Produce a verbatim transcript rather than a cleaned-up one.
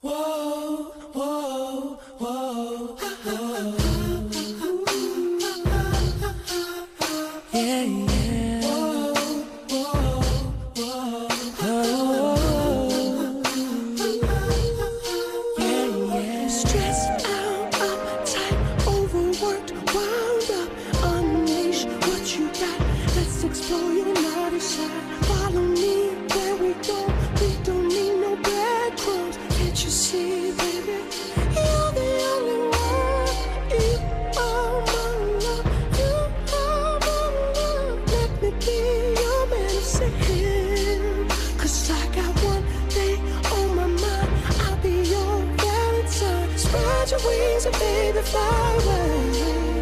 Whoa, whoa, whoa, whoa. Yeah, yeah. Whoa, whoa, whoa, whoa. Yeah, yeah. Stressed out, uptight, overworked, wound up. Unleash what you got. Let's explore your naughty side. Follow me where we go. We don't need no breadcrumbs. Can't you see, baby? You're the only one. You are my love. You are my love. Let me be your medicine. 'Cause I got one thing on my mind. I'll be your Valentine. Spread your wings and baby fly away.